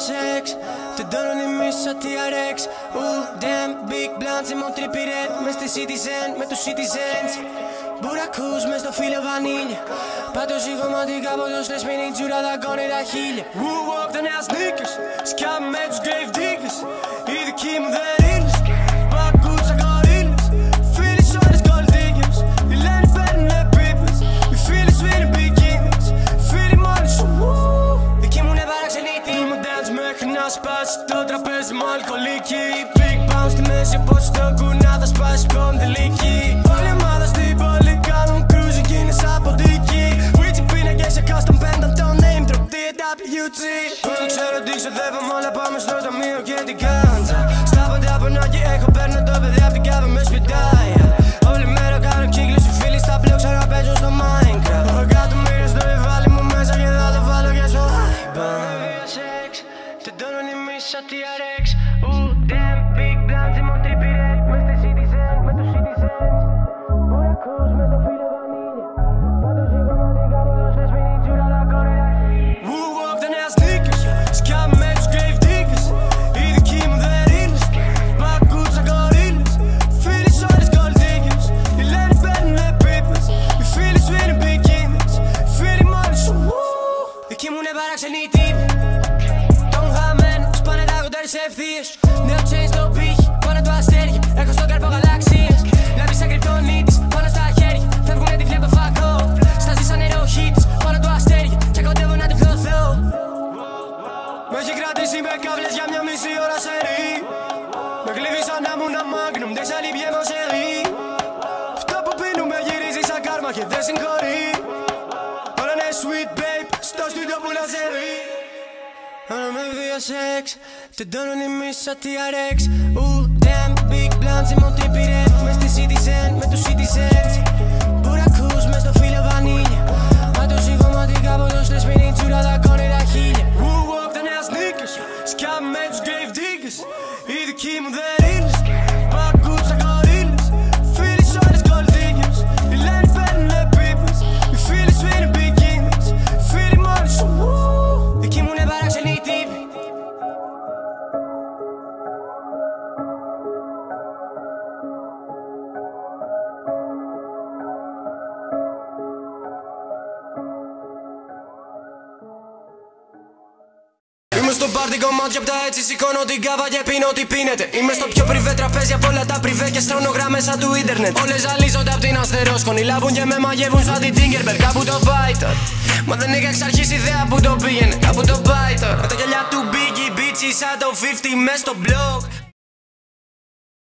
sex. Τεντώνουν εμείς σαν TRX. Damn, big blunts, είμαι ο τριπηρέτ. Μες στη Citizen, με τους Citizens. Μπουρακούς μες στο φύλλο βανίλια. Πάντως ηγωματικά από το στες μείνει τζούρα δαγκώνει τα χίλια. Woo walk τα νέα sneakers. Σκάμε με τους grave diggers. Οι δικοί μου δεν είναι. Πακούτσα κορίλες. Φίλοι σου όλες gold diggers. Οι λένε παίρνουνε πίπες. Οι φίλοι σου είναι beginners. Φίλοι μόνοι σου. Δικοί μου είναι παραξενήτη. Είμαι dance μέχρι να σπάσει το τραπέζι μου αλκοολίκι. Big bounce στη μέση όπως το κουνά θα σπάσει σπονδυλίκι. Όλη ομάδα στην πόλη κάνουν cruise και είναι σαν ποντίκι. Witchy πίνακες σε custom pendant το name drop DWG. Όλο ξέρω τι ξοδεύαμε όλα πάμε στο ταμείο και την κάντσα. Στα πάντα πονάκι έχω παίρνω το παιδί απ' την κάβα με σπιτάει. Όλη μέρα κάνω κύκλους οι φίλοι στα πλέον ξαναπαίζουν στο Minecraft. Έχω εκατομμύρια στο κεφάλι μου μέσα και θα το βάλω και στο iPad. Τεντώνουν εμείς σαν TRX. Damn, big blunts, είμαι ο τριπηρέτ. Μες στη Citizen, με τους Citizens. Μπουρακούς μες στο φύλλο βανίλια. Πάντως ηγωματικά από το στες μείνει τζούρα δαγκώνει τα χίλια. Woo walk τα νέα sneakers. Σκάμε με τους grave diggers. Οι δικοί μου δεν είναι. Πακούτσα κορίλες. Φίλοι σου όλες gold diggers. Οι λένε παίρνουνε πίπες. Οι φίλοι σου είναι beginners. Φίλοι μόνοι σου. Δικοί μου είναι παραξενοί τύποι. Σε ευθείες, νέο chain στο πύχη, πάνω το αστέρι. Έχω στον καρπό γαλαξίες. Λάβει σαν κρυπτονίτης, πάνω στα χέρια. Φεύγουνε τη βλέπω φακό. Στάζει σαν νεροχίτης, πάνω το αστέρι. Και κοντεύω να τη φλωθώ. Με έχει κρατήσει με κάβλες για μια μισή ώρα σε ρί. Με κλείβει σαν να μου να μάγνουν, δεν σαν λιμπιέ μοσερί. Αυτό που πίνουμε γυρίζει σαν κάρμα και δεν συγχωρεί. Όλα είναι sweet babe, στο στούντιο που να σε ρί. Όλα με βία σεξ. Τεντώνουν εμείς σαν TRX. Damn, big blunts, είμαι ο τριπηρέτ. Μες στη Citizen, με τους Citizens. Μπουρακούς μες στο φύλλο βανίλια. Πάντως ηγωματικά από το στες μείνει τζούρα δαγκώνει τα χίλια. Woo walk τα νέα sneakers. Σκάμε με τους grave diggers. Οι δικοί μου δεν είναι. Πακούτσα κορίλες. Φίλοι σου όλες gold diggers. Οι λένε παίρνουνε πίπες. Οι φίλοι σου είναι beginners. Φίλοι μόνοι σου. Δικοί μου είναι παραξενοί τύποι. Είμαι στο πάρτι κομμάτια απ' τα έτσι. Σηκώνω την κάβα και πίνω ό,τι πίνεται. Είμαι στο πιο πριβέ τραπέζι από όλα τα πριβέ και στρώνω γραμμές σαν του ίντερνετ. Όλες ζαλίζονται απ' την αστερόσκονη. Λάβουν και με μαγεύουν σαν την Tinkerbell. Κάπου το πάει τώρα. Μα δεν είχα εξ αρχής ιδέα που το πήγαινε. Κάπου το πάει τώρα. Με τα γυαλιά του Biggie, bitchy σαν το 50 μες στο blog.